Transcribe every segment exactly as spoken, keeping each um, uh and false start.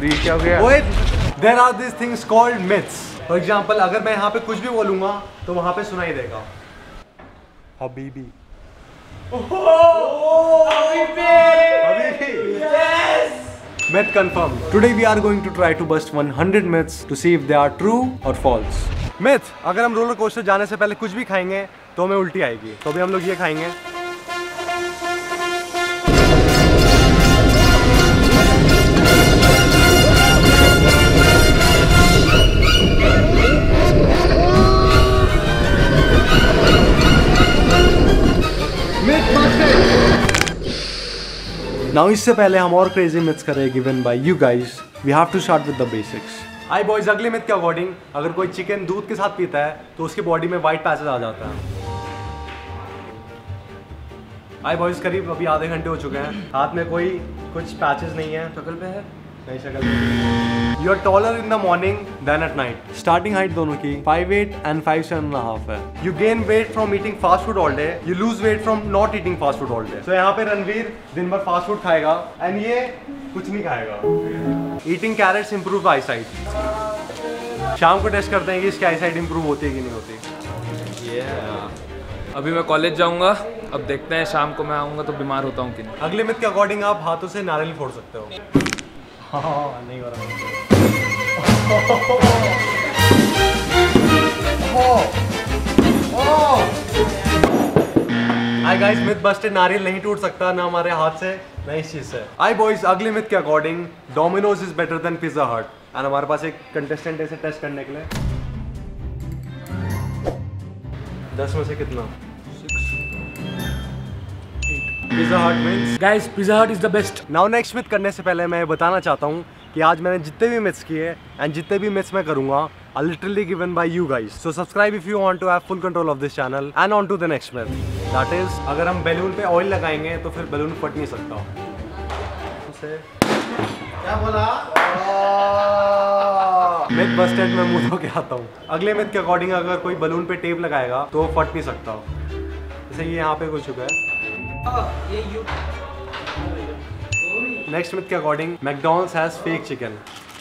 अरे क्या हो गया? There are these things called myths. For example, अगर मैं यहाँ पे कुछ भी बोलूँगा तो वहाँ पे सुनाई देगा Habibi. Myth confirmed. Today we are going to try to bust one hundred myths to see if they are true or false. Myth, अगर हम रोलर कोस्टर जाने से पहले कुछ भी खाएंगे तो हमें उल्टी आएगी, तो अभी हम लोग ये खाएंगे। Now इससे पहले हम और क्रेजी मिथ्स करें given by you guys, we have to start with the basics. Hi boys, अगले मिथ के अकॉर्डिंग अगर कोई चिकन दूध के साथ पीता है तो उसकी बॉडी में व्हाइट पैचेस आ जाता है। हाय बॉयज, करीब अभी आधे घंटे हो चुके हैं, हाथ में कोई कुछ पैचेस नहीं है। शक्ल पे है? नहीं, शक्ल पे। You are taller in the morning than at night. Starting height दोनों की five eight and five seven and half है। You gain weight from eating fast food all day, you lose weight from not eating fast food all day. तो यहाँ पे रणवीर दिन भर fast food खाएगा and ये कुछ नहीं खाएगा। Eating carrots improve eyesight. शाम को टेस्ट करते हैं कि इसकी आई साइट इंप्रूव होती है कि नहीं होती। yeah. अभी मैं कॉलेज जाऊंगा, अब देखते हैं शाम को मैं आऊंगा तो बीमार होता हूँ कि नहीं। अगले मिथ के अकॉर्डिंग आप हाथों से नारियल फोड़ सकते हो। हाँ, नहीं हो रहा। हाय गाइस, मिथ बस्टेड, नारियल नहीं टूट सकता ना हमारे हाथ से ना इस चीज से। हाय बॉयज, अगले मिथ के according Domino's is better than Pizza Hut and हमारे पास एक कंटेस्टेंट है इसे टेस्ट करने के लिए। दस में से कितना? Pizza Hut means guys Pizza Hut is the best. Now next myth करने से पहले मैं बताना चाहता हूँ कि आज मैंने जितने भी मिथ्स किए एंड जितने भी मिथ्स मैं करूँगा are literally given by you guys. So subscribe if you want to have full control of this channel and on to the next myth, that is अगर हम बैलून पे ऑयल लगाएंगे तो फिर बैलून फट नहीं सकता। क्या बोला? मिथ बस्टेड में मुंह धो के आता हूँ। अगले मिथ के अकॉर्डिंग अगर कोई बलून पे टेप लगाएगा तो वो फट नहीं सकता। जैसे ये यहाँ पे हो चुका है। नेक्स्ट मिथ के according McDonald's has fake chicken.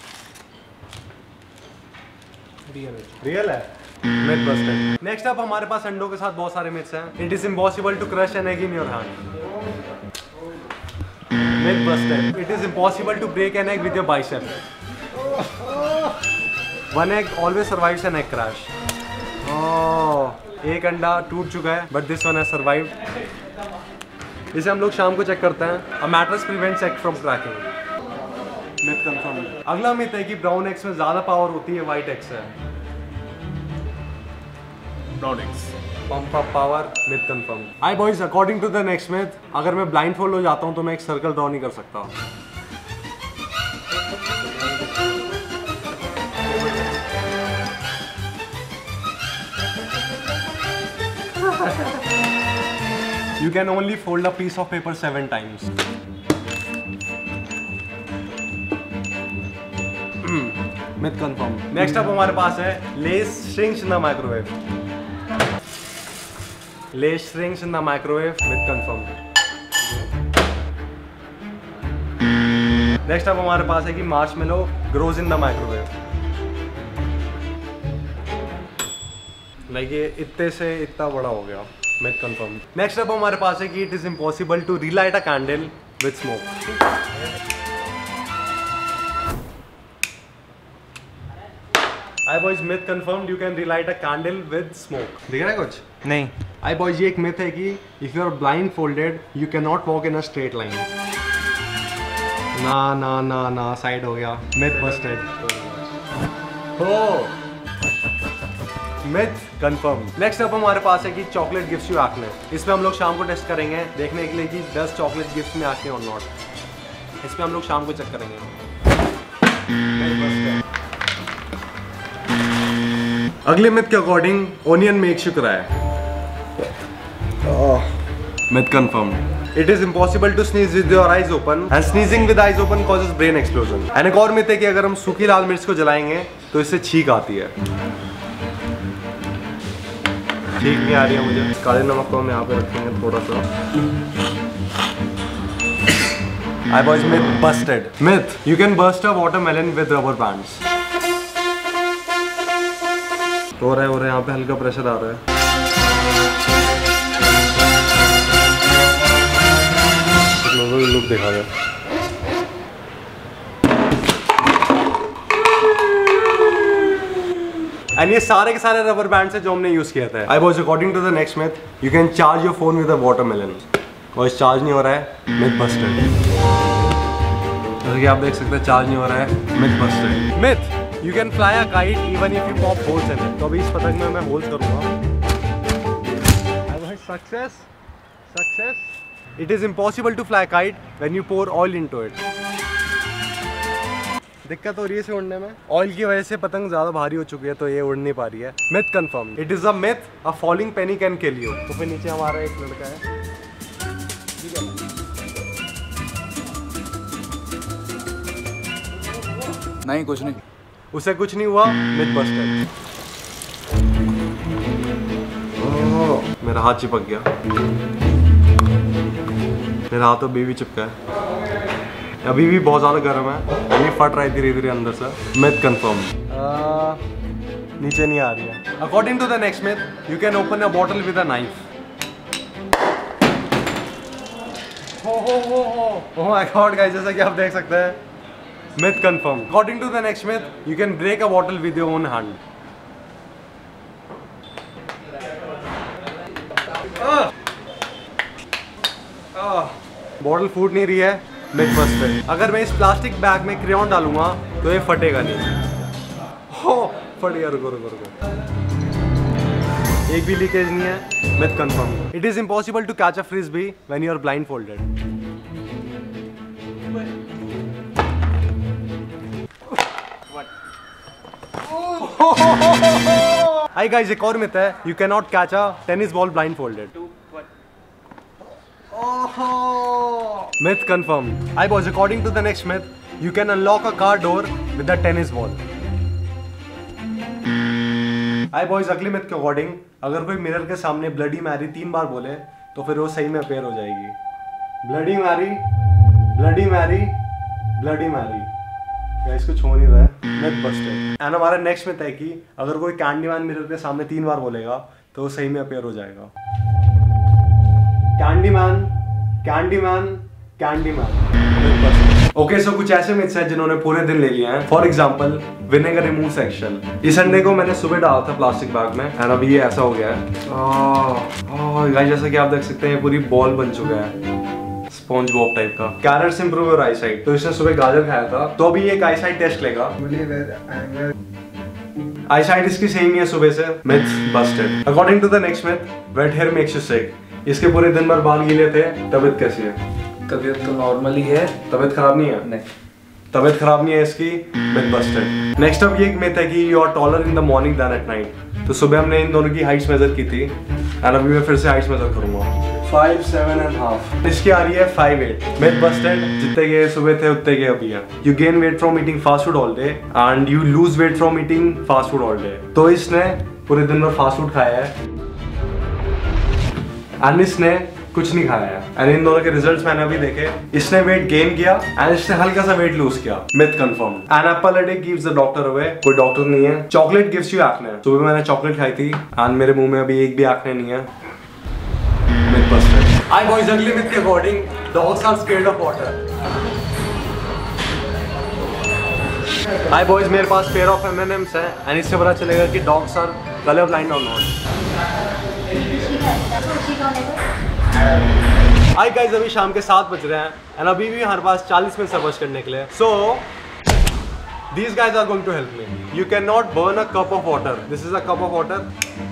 Real है? Myth busted. नेक्स्ट अप हमारे पास अंडों के साथ बहुत सारे मिथ्स हैं। It is impossible to crush an egg in your hand. Myth busted. It is impossible to break an egg with your bicep. One egg always survives an egg crash. एक अंडा टूट चुका है but this one has survived. इसे हम लोग शाम को चेक करते हैं। A mattress prevents egg from cracking. Myth confirm. अगला मिथ है कि ब्राउन एग्स में ज्यादा पावर होती है व्हाइट एग्स से। Brown eggs pump up power. Myth confirm. Hi boys, according to the next myth अगर मैं ब्लाइंडफोल्ड हो जाता हूं तो मैं एक सर्कल ड्रॉ नहीं कर सकता। You can only fold a piece of paper seven times. Myth confirmed. Next up हमारे पास है Lays shrinks in the microwave. Lays shrinks in the microwave. Myth confirmed. Next up हमारे पास है कि marshmallow grows in the microwave. Like ये इतने से इतना बड़ा हो गया। Myth confirm. नेक्स्ट अप हमारे पास है कि it is impossible to relight a candle with smoke. Hi boys, myth confirmed, you can relight a candle with smoke. दिख रहा है कुछ? नहीं। आई बॉयज, ये एक मिथ है कि if you are blindfolded you can not walk in a straight line. ना ना ना ना, साइड हो गया। Myth busted. हो मिथ कंफर्म। नेक्स्ट अप हमारे पास है कि चॉकलेट गिफ्ट्स यू एक्ने। इसमें हम लोग शाम को टेस्ट करेंगे देखने के लिए कि दस चॉकलेट गिफ्ट्स में एक्ने और नॉट। इसमें हम लोग शाम को चेक करेंगे। अगले मिथ के according onion makes you cry. Myth confirm. It is impossible to sneeze with your eyes open and sneezing with eyes open causes brain explosion. And एक और मिथ है कि अगर हम सूखी लाल मिर्च को जलाएंगे तो इससे छींक आती है। ठीक नहीं आ रही है मुझे। काले नमक को हम यहाँ पे रखेंगे थोड़ा सा। I boys, myth busted. Myth: you can burst a watermelon with rubber bands. हो रहा है हो रहा है, यहाँ पे हल्का प्रेशर आ रहा है. लुक दिखा दे. एंड ये सारे के सारे रबर बैंड्स हैं जो हमने यूज किया था. I was according to the next myth, you can charge your phone with a watermelon. और चार्ज नहीं हो रहा है, मिथ बस्टेड. जैसे कि आप देख सकते हैं चार्ज नहीं हो रहा है, myth busted. Myth: you can fly a kite even if you pop holes in it. तो अभी इस पतंग में मैं होल्स करूंगा. Success success. It is impossible to fly kite when you pour oil into it. दिक्कत हो रही है इसे उड़ने में. ऑयल की वजह से पतंग ज्यादा भारी हो चुकी है तो ये उड़ नहीं पा रही है. Myth confirm. It is a myth, a falling penny can kill you. तो फिर नीचे हमारा एक लड़का है. नहीं कुछ नहीं, उसे कुछ नहीं हुआ. Myth busted. मेरा हाथ चिपक गया. मेरा हाथ अभी भी चिपका है. अभी भी बहुत ज़्यादा गर्म है. अभी फट रहा है धीरे धीरे अंदर से. Myth confirm. नीचे नहीं आ रही है. According to the next myth, you can open a bottle with a knife. Oh my god guys, जैसा कि आप देख सकते हैं, myth confirm. According to the next myth, you can break a bottle with your own hand. Bottle फूट नहीं रही है. Myth busted. अगर मैं इस प्लास्टिक बैग में क्रेयॉन डालूंगा तो ये फटेगा नहीं. हो फट गया. रुको रुको रुको. एक भी लीकेज नहीं है. Myth confirm. It is impossible to catch a frisbee when you are blindfolded. Hi guys, एक और मिथ है. You can not catch a tennis ball blindfolded. Myth confirmed. I was according to the next myth, you can unlock a car door with a tennis ball. I boys, अगले myth के according अगर कोई mirror के सामने bloody Mary तीन बार बोले तो फिर वो सही में अपेयर हो जाएगी. Bloody Mary, bloody Mary, bloody Mary. Guys कुछ हो नहीं रहा है. Myth busted. एंड हमारा नेक्स्ट myth है कि अगर कोई कैंडीमैन मिरर के सामने तीन बार बोलेगा तो वो सही में अपेयर हो जाएगा. Candyman, Candyman, Candyman. Okay, so कुछ ऐसे मिथ्स हैं जिन्होंने पूरे दिन ले लिए हैं. For example, vinegar remove section. इस अंडे को मैंने सुबह डाला था प्लास्टिक बैग में एंड अभी ये ऐसा हो गया है. गाइस जैसा कि आप देख सकते हैं, ये पूरी बॉल बन चुका है, स्पॉन्ज बॉब टाइप का. Carrots improve your eyesight. तो इसने सुबह गाजर खाया था तो अभी एक आई साइट टेस्ट लेगा. आई साइट इसकी सेम ही है सुबह से. Myth busted. According to the next myth, wet hair makes you sick. इसके पूरे दिन भर बाल गीले थे. तबीयत कैसी है? तबीयत तो नॉर्मली है. तबीयत खराब नहीं है? नहीं, तबीयत खराब नहीं है इसकी. Myth busted. नेक्स्ट अप ये एक मिथ है कि you are taller in the morning than at night. तो सुबह हमने इन दोनों की हाइट्स मेजर की थी एंड अभी मैं फिर से हाइट्स मेजर करूंगा. Five seven and half. इसकी आ रही है फाइव एट. Myth Busted. जितने के सुबह थे उतने के अभी है. You gain weight from eating fast food all day and you lose weight from eating fast food all day. तो इसने पूरे दिन भर फास्ट फूड खाया है एंड इसने कुछ नहीं खाया है. एंड इन दोनों के रिजल्ट्स मैंने अभी देखे. इसने वेट गेन किया एंड इसने हल्का सा वेट लूज किया. Myth confirm. An apple a day gives the doctor away. कोई डॉक्टर नहीं है. Chocolate gives you acne. सुबह मैंने चॉकलेट खाई थी एंड मेरे मुंह में अभी एक भी एक्ने नहीं है. Myth busted. आई बॉयज, अगले मिथ के according dogs are scared of water. Hi boys, मेरे पास pair of M and M's है एंड इससे पता चलेगा कि डॉग्स आर कलर ब्लाइंड और नॉट. हाय गाइस, अभी शाम के सात बज रहे हैं एंड अभी भी हमारे पास चालीस मिनट सर्च करने के लिए. So these guys are going to help me. You cannot burn a cup of water. This is a cup of water.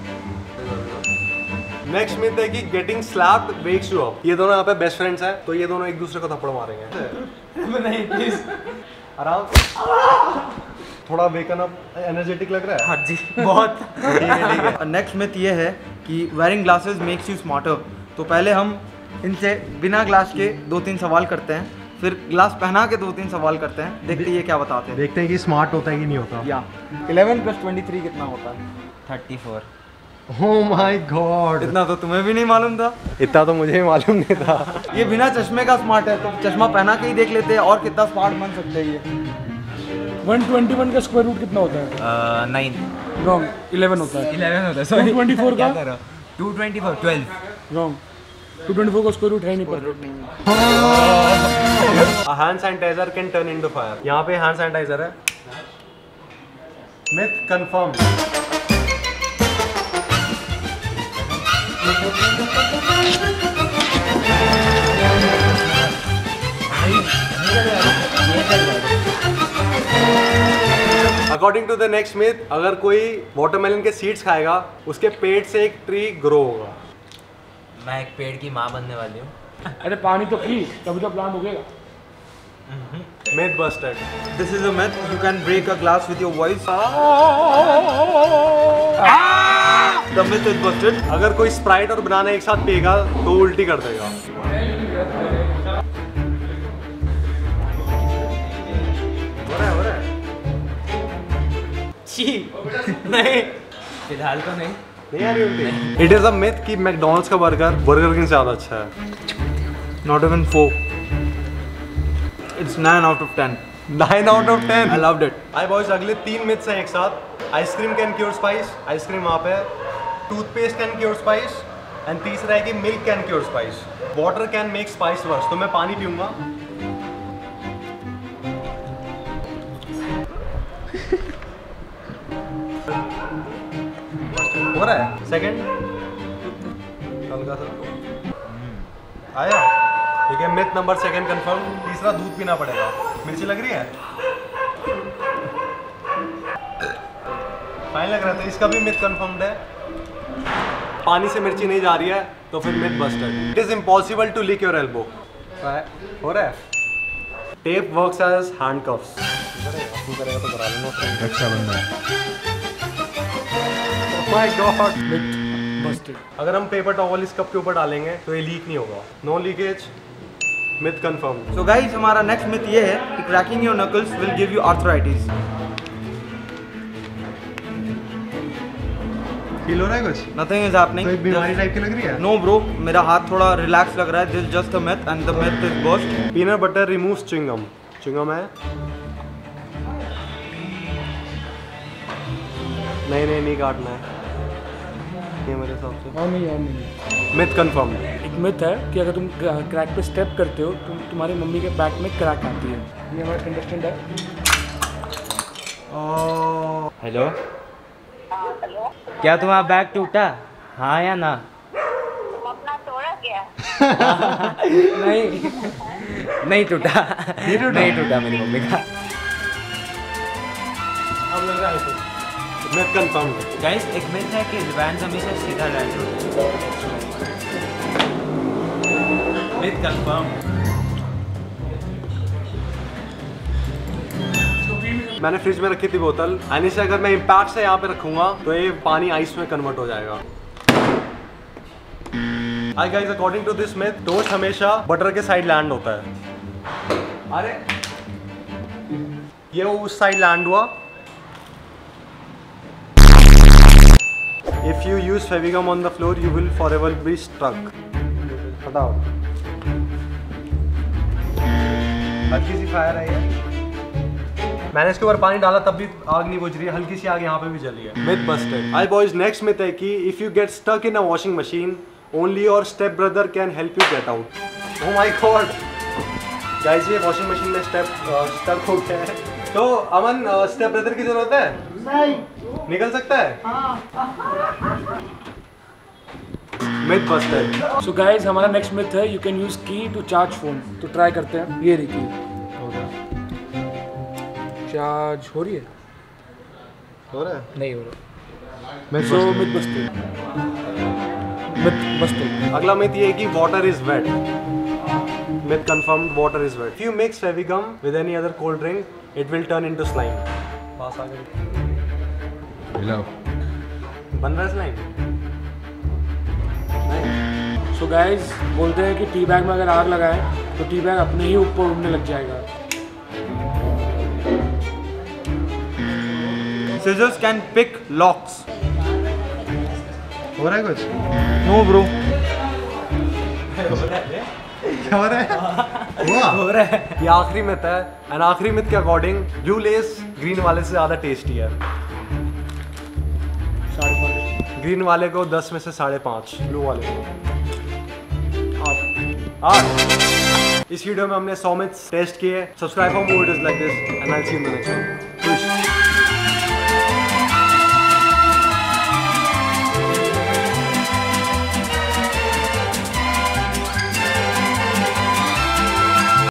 Next myth है कि getting slapped wakes you up. ये दोनों यहाँ पे बेस्ट फ्रेंड्स हैं तो ये दोनों एक दूसरे को थप्पड़ मारेंगे. नहीं प्लीज, आराम. थोड़ा वेकन अप एनर्जेटिक लग रहा है. हाँ जी बहुत. ठीक है ठीक है. नेक्स्ट मिथ ये है कि wearing glasses makes you smarter. तो पहले हम इनसे बिना ग्लास के दो तीन सवाल करते हैं, फिर ग्लास पहना के दो तीन सवाल करते हैं, देखते हैं ये क्या बताते हैं. देखते हैं कि स्मार्ट होता है कि नहीं होता. या इलेवन प्लस ट्वेंटी थ्री कितना होता है? Thirty four. Oh my God! इतना तो तुम्हें भी नहीं मालूम था। इतना तो मुझे ही मालूम नहीं था। ये बिना चश्मे का स्मार्ट है, तो चश्मा पहना के ही देख लेते हैं और कितना स्मार्ट बन सकते हैं ये। वन ट्वेंटी वन का स्क्वायर रूट कितना होता है? नाइन। रॉन्ग, इलेवन होता है। इलेवन होता है। टू ट्वेंटी फोर का? Two twenty four twelve. Wrong, two twenty four का स्क्वायर रूट है नहीं पर। Hand sanitiser can turn into fire. यहाँ पे हैंड सैनिटाइजर है। Myth confirm. According to the next myth, अगर कोई वाटरमेलन के सीड्स खाएगा उसके पेट से एक ट्री ग्रो होगा। मैं एक पेड़ की माँ बनने वाली हूँ। अरे पानी तो पी, तभी तो प्लांट उगेगा। Myth busted. This is a myth. You can break a glass with your voice. The myth is busted. अगर कोई स्प्राइट और बनाना एक साथ पिएगा तो उल्टी कर देगा। हो रहा है, हो रहा है। नहीं, फिलहाल तो नहीं। नहीं आ रही उल्टी। इट इज अ मिथ कि मैकडॉनल्ड्स का बर्गर बर्गर किंग से ज्यादा अच्छा है। Not even four. It's nine out of ten. Nine out of ten. I loved it. Hi boys, अगले तीन मिथ्स हैं एक साथ। Ice cream can cure spice, ice cream वहाँ पे है। Toothpaste can cure spice, and तीसरा है कि milk can cure spice. Water can make spice worse. तो मैं पानी पीऊंगा। हो रहा है। सेकंड हल्का सा आया। ठीक है, मिथ नंबर सेकंड कंफर्म। तीसरा दूध पीना पड़ेगा। मिर्ची लग रही है? फाइन लग रहा था। इसका भी मिथ कंफर्म्ड है। पानी से मिर्ची नहीं जा रही है तो फिर myth busted. It is impossible to lick your elbow. हो रहा है। Tape works as handcuffs. करेगा तो करा लेना। Raksha Bandhan. My god. Busted. अगर हम पेपर टॉवल इस कप के ऊपर डालेंगे तो ये लीक नहीं होगा। No leakage. Myth confirm. So guys, हमारा नेक्स्ट मिथ ये है कि cracking your knuckles will give you arthritis. Feel हो रहा है कुछ? Nothing is happening. कोई बीमारी टाइप की लग रही है? No bro, मेरा हाथ थोड़ा रिलैक्स लग रहा है. This is just a myth and the myth is burst. Peanut butter removes chewing gum. Chewing gum है? नहीं नहीं नहीं काटना है ये मेरे हिसाब से। और नहीं, और नहीं। Myth confirm. एक मिथ है कि अगर तुम क्रैक पे स्टेप करते हो तो तुम्हारी मम्मी के बैक में क्रैक आती है। ये हमारा कंटेस्टेंट है। हेलो, क्या तुम्हारा बैग टूटा? हाँ या ना? अपना तोड़ा क्या? नहीं नहीं टूटा। नहीं टूटा मेरी मम्मी का। अब लग रहा है मिथ कंफर्म। गाइस, एक मिथ है कि रिवांस हमेशा सीधा लैंड होता है। Myth confirm. मैंने फ्रिज में रखी थी बोतल। यानी से अगर मैं इम्पैक्ट से यहाँ पे रखूंगा तो ये पानी आइस में कन्वर्ट हो जाएगा। Hi guys, according to this myth, toast हमेशा बटर के साइड लैंड होता है। अरे ये उस साइड लैंड हुआ। If you use Fevigum on the floor, you will forever be stuck. हटाओ। हल्की सी फायर है ये। मैंने इसके ऊपर पानी डाला तब भी आग नहीं बुझ रही है। हल्की सी आग यहाँ पे भी जली है। Myth busted. Hi boys, next myth है कि if you get stuck in a washing machine, only your step brother can help you get out. Oh my god! Guys, ये वॉशिंग मशीन में स्टेप स्टक हो गया है। तो अमन, step brother की जरूरत है? नहीं। निकल सकता है? Myth busted. सो गाइस, हमारा नेक्स्ट मिथ है you can use key to charge phone. तो ट्राई करते हैं। ये देखिए, चार्ज हो रही है? हो रहा है? नहीं हो रहा। So myth busted. Myth busted. अगला मिथ ये है कि water is wet. Myth confirmed, water is wet. If you mix Fevigum with any other cold drink, it will turn into slime. पास आ गए। बन रहा है स्लाइम? नहीं। सो गाइस, बोलते हैं कि टी बैग में अगर आग लगाएं तो टी बैग अपने ही ऊपर उड़ने लग जाएगा। Scissors can pick locks. हो रहा है कुछ? No bro. क्या हो रहा है? हुआ? हो रहा है। ये आखिरी मिथ है एंड आखिरी मिथ के अकॉर्डिंग ब्लू लेस ग्रीन वाले से ज़्यादा टेस्टी है। ग्रीन वाले को दस में से साढ़े पाँच, ब्लू वाले को आठ। आठ। इस वीडियो में हमने सौ मिथ्स टेस्ट किए। Subscribe for more videos like this and I will see you in the next one.